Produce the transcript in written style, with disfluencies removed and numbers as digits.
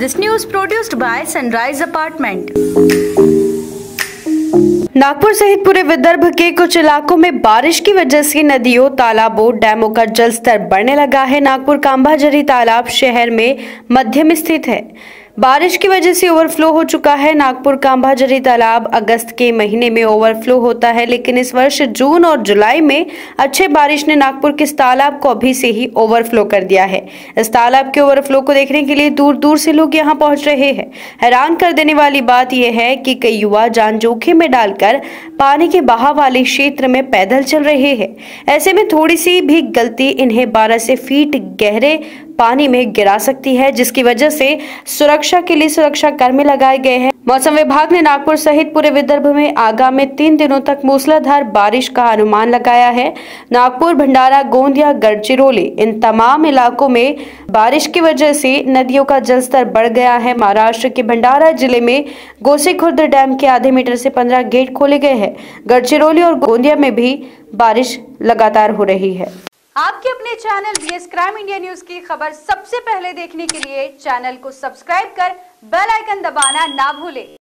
This news produced by Sunrise Apartment. Nagpur सहित पूरे विदर्भ के कुछ इलाकों में बारिश की वजह से नदियों, तालाबों, डैमों का जलस्तर बढ़ने लगा है। नागपुर काम्भाझरी तालाब शहर में मध्यम स्थित है। बारिश की वजह से ओवरफ्लो हो चुका है। नागपुर काम्भाझरी तालाब अगस्त के महीने में ओवरफ्लो होता है, लेकिन इस वर्ष जून और जुलाई में अच्छे बारिश ने नागपुर के इस तालाब को अभी से ही ओवरफ्लो कर दिया है। इस तालाब के ओवरफ्लो को देखने के लिए दूर दूर से लोग यहां पहुंच रहे हैं। हैरान कर देने वाली बात यह है कि कई युवा जान जोखिम में डालकर पानी के बहाव वाले क्षेत्र में पैदल चल रहे हैं। ऐसे में थोड़ी सी भी गलती इन्हें 12 से फीट गहरे पानी में गिरा सकती है, जिसकी वजह से सुरक्षा के लिए सुरक्षा कर्मी लगाए गए हैं। मौसम विभाग ने नागपुर सहित पूरे विदर्भ में आगामी 3 दिनों तक मूसलाधार बारिश का अनुमान लगाया है। नागपुर, भंडारा, गोंदिया, गढ़चिरौली इन तमाम इलाकों में बारिश की वजह से नदियों का जलस्तर बढ़ गया है। महाराष्ट्र के भंडारा जिले में गोसीखुर्द डैम के आधे मीटर से 15 गेट खोले गए हैं। गढ़चिरौली और गोंदिया में भी बारिश लगातार हो रही है। आपके अपने channel BS crime India news की खबर सबसे पहले देखने के लिए चैनल को सब्सक्राइब कर बेल आइकन दबाना ना भूलें।